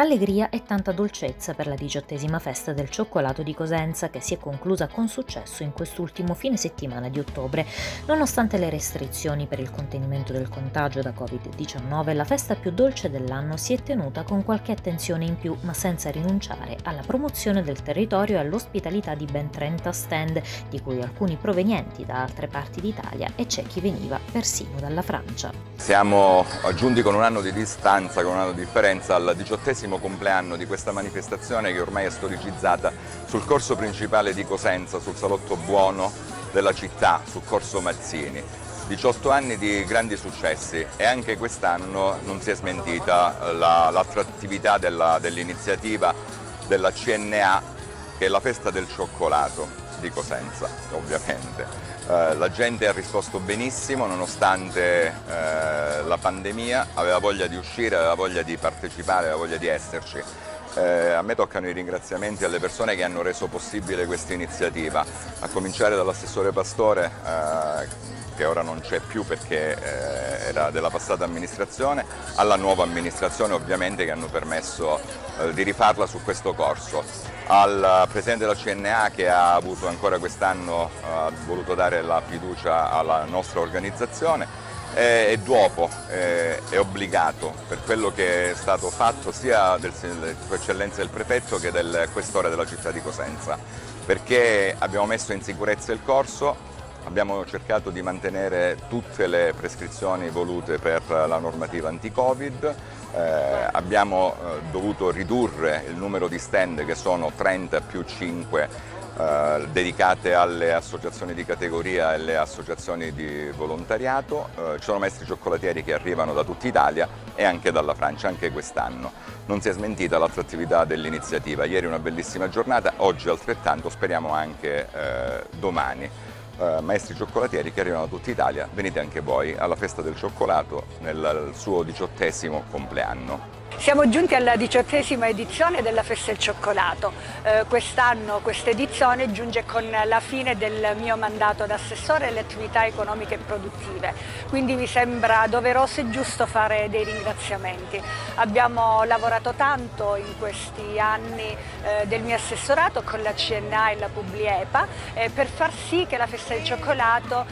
Allegria e tanta dolcezza per la 18ª festa del cioccolato di Cosenza, che si è conclusa con successo in quest'ultimo fine settimana di ottobre. Nonostante le restrizioni per il contenimento del contagio da Covid-19, la festa più dolce dell'anno si è tenuta con qualche attenzione in più, ma senza rinunciare alla promozione del territorio e all'ospitalità di ben 30 stand, di cui alcuni provenienti da altre parti d'Italia e c'è chi veniva persino dalla Francia. Siamo giunti con un anno di distanza, con un anno di differenza, al 18° compleanno di questa manifestazione che ormai è storicizzata sul corso principale di Cosenza, sul salotto buono della città, sul corso Mazzini. 18 anni di grandi successi e anche quest'anno non si è smentita l'attrattività dell'iniziativa della CNA, che è la festa del cioccolato di Cosenza, ovviamente. La gente ha risposto benissimo nonostante la pandemia, aveva voglia di uscire, aveva voglia di partecipare, aveva voglia di esserci. A me toccano i ringraziamenti alle persone che hanno reso possibile questa iniziativa, a cominciare dall'assessore Pastore, che ora non c'è più perché era della passata amministrazione, alla nuova amministrazione ovviamente, che hanno permesso di rifarla su questo corso, al presidente della CNA che ha avuto ancora quest'anno, ha voluto dare la fiducia alla nostra organizzazione e dopo è obbligato per quello che è stato fatto sia del Sua Eccellenza il Prefetto che del Questore della città di Cosenza, perché abbiamo messo in sicurezza il corso. Abbiamo cercato di mantenere tutte le prescrizioni volute per la normativa anti-Covid, abbiamo dovuto ridurre il numero di stand, che sono 30 più 5 dedicate alle associazioni di categoria e alle associazioni di volontariato. Ci sono maestri cioccolatieri che arrivano da tutta Italia e anche dalla Francia, anche quest'anno. Non si è smentita l'attrattività dell'iniziativa, ieri una bellissima giornata, oggi altrettanto, speriamo anche domani. Maestri cioccolatieri che arrivano da tutta Italia, venite anche voi alla festa del cioccolato nel suo 18° compleanno. Siamo giunti alla 18ª edizione della Festa del Cioccolato. Quest'anno questa edizione giunge con la fine del mio mandato da assessore alle attività economiche e produttive, quindi mi sembra doveroso e giusto fare dei ringraziamenti. Abbiamo lavorato tanto in questi anni del mio assessorato con la CNA e la Publiepa per far sì che la Festa del Cioccolato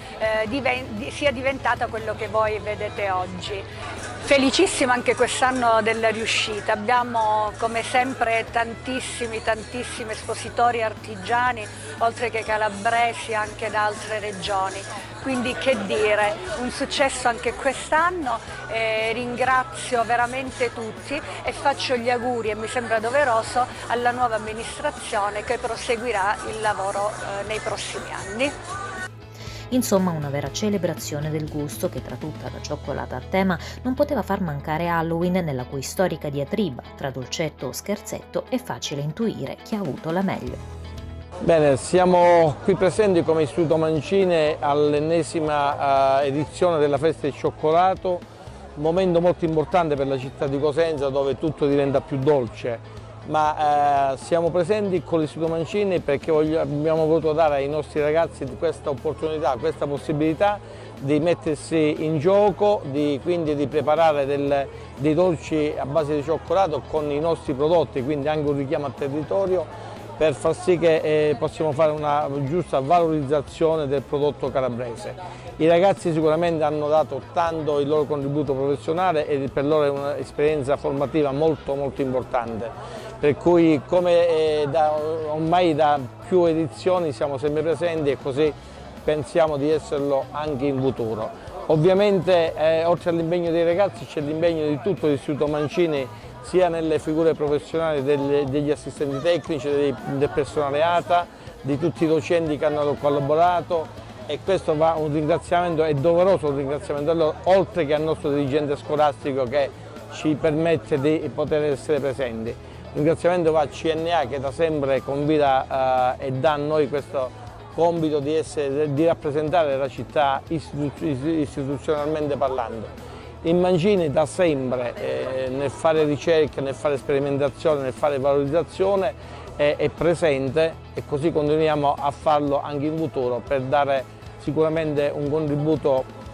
sia diventata quello che voi vedete oggi. Felicissima anche quest'anno della riuscita, abbiamo come sempre tantissimi espositori artigiani, oltre che calabresi anche da altre regioni, quindi che dire, un successo anche quest'anno, ringrazio veramente tutti e faccio gli auguri, e mi sembra doveroso, alla nuova amministrazione che proseguirà il lavoro nei prossimi anni. Insomma, una vera celebrazione del gusto che, tra tutta la cioccolata a tema, non poteva far mancare Halloween, nella cui storica diatriba tra dolcetto o scherzetto è facile intuire chi ha avuto la meglio. Bene, siamo qui presenti come Istituto Mancini all'ennesima edizione della Festa del Cioccolato, un momento molto importante per la città di Cosenza, dove tutto diventa più dolce. Ma siamo presenti con l'Istituto Mancini perché abbiamo voluto dare ai nostri ragazzi questa opportunità, questa possibilità di mettersi in gioco, quindi di preparare dei dolci a base di cioccolato con i nostri prodotti, quindi anche un richiamo al territorio, per far sì che possiamo fare una giusta valorizzazione del prodotto calabrese. I ragazzi sicuramente hanno dato tanto il loro contributo professionale e per loro è un'esperienza formativa molto importante. Per cui ormai da più edizioni siamo sempre presenti e così pensiamo di esserlo anche in futuro. Ovviamente oltre all'impegno dei ragazzi c'è l'impegno di tutto l'Istituto Mancini, sia nelle figure professionali degli assistenti tecnici, del personale ATA, di tutti i docenti che hanno collaborato, e questo va un ringraziamento, è doveroso un ringraziamento a loro, oltre che al nostro dirigente scolastico che ci permette di poter essere presenti. Un ringraziamento va a CNA che da sempre convida e dà a noi questo compito di rappresentare la città istituzionalmente parlando. Il Mancini da sempre nel fare ricerca, nel fare sperimentazione, nel fare valorizzazione è presente, e così continuiamo a farlo anche in futuro per dare sicuramente un contributo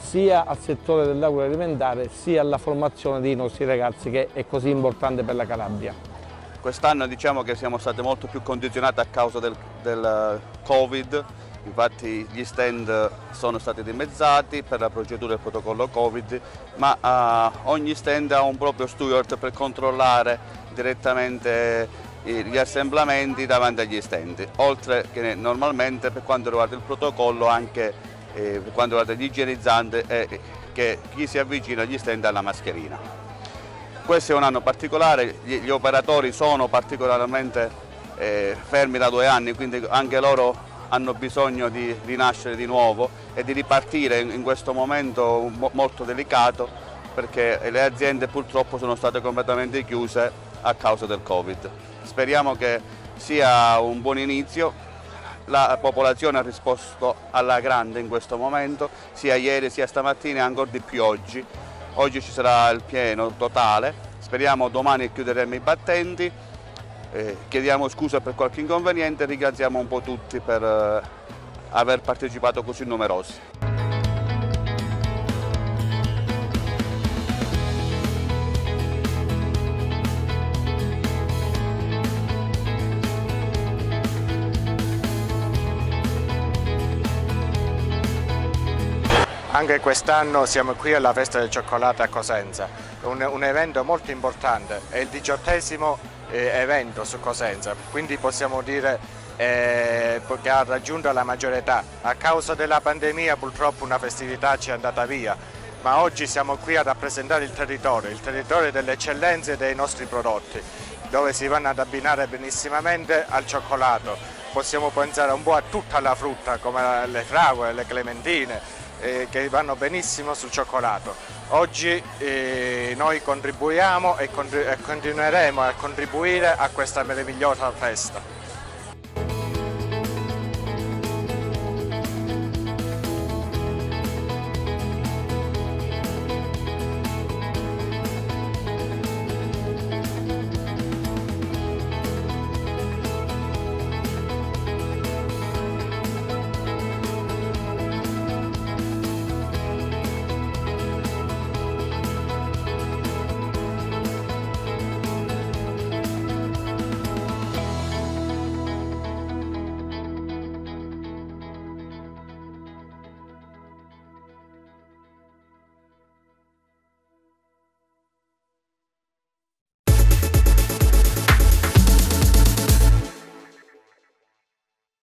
sia al settore dell'agroalimentare sia alla formazione dei nostri ragazzi, che è così importante per la Calabria. Quest'anno diciamo che siamo stati molto più condizionati a causa del Covid, infatti gli stand sono stati dimezzati per la procedura del protocollo Covid, ma ogni stand ha un proprio steward per controllare direttamente gli assemblamenti davanti agli stand, oltre che normalmente per quanto riguarda il protocollo anche per quanto riguarda gli igienizzanti e che chi si avvicina agli stand ha la mascherina. Questo è un anno particolare, gli operatori sono particolarmente fermi da 2 anni, quindi anche loro hanno bisogno di rinascere di nuovo e di ripartire in questo momento molto delicato, perché le aziende purtroppo sono state completamente chiuse a causa del Covid. Speriamo che sia un buon inizio, la popolazione ha risposto alla grande in questo momento, sia ieri sia stamattina e ancora di più oggi. Oggi ci sarà il pieno totale, speriamo domani chiuderemo i battenti, chiediamo scusa per qualche inconveniente e ringraziamo un po' tutti per aver partecipato così numerosi. Anche quest'anno siamo qui alla Festa del Cioccolato a Cosenza, un evento molto importante, è il 18° evento su Cosenza, quindi possiamo dire che ha raggiunto la maggiore età. A causa della pandemia purtroppo una festività ci è andata via, ma oggi siamo qui a rappresentare il territorio delle eccellenze dei nostri prodotti, dove si vanno ad abbinare benissimamente al cioccolato. Possiamo pensare un po' a tutta la frutta come le fragole, le clementine, che vanno benissimo sul cioccolato. Oggi noi contribuiamo e continueremo a contribuire a questa meravigliosa festa.